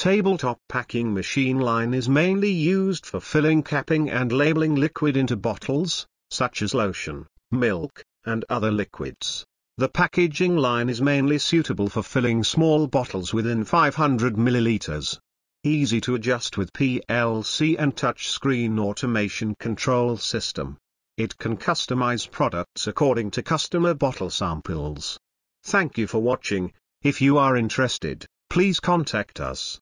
tabletop packing machine line is mainly used for filling, capping and labeling liquid into bottles, such as lotion, milk, and other liquids. The packaging line is mainly suitable for filling small bottles within 500 milliliters. Easy to adjust with PLC and touchscreen automation control system. It can customize products according to customer bottle samples. Thank you for watching. If you are interested, please contact us.